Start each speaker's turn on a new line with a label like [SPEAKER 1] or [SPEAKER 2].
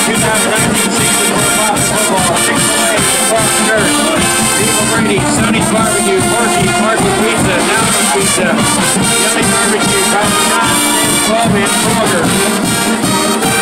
[SPEAKER 1] 2019 season for Pop Football. Chick-fil-A, Cross Dirt, Viva Brady, Sonny's Barbecue, Porky, Marco Pizza, Nowman's Pizza, Yummy Barbecue, Coffee Knots, 12-inch Kroger.